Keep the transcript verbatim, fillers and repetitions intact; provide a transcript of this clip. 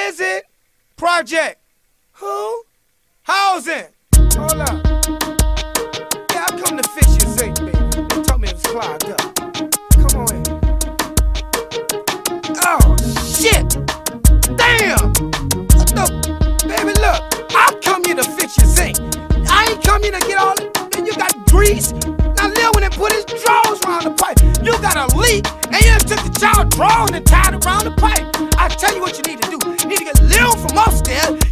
is it? Project. Who? Housing. Hold up. Yeah, I come to fix your zinc, baby. They told me it was clogged up. Come on in. Oh, shit. Damn. What the? Baby, look. I come here to fix your zinc. I ain't come here to get all it. You got grease. Now Lil went and put his drawers around the pipe. You got a leak, and you just took the child drawers and tied it around the pipe. I tell you what you need to do. You need to get Lil from upstairs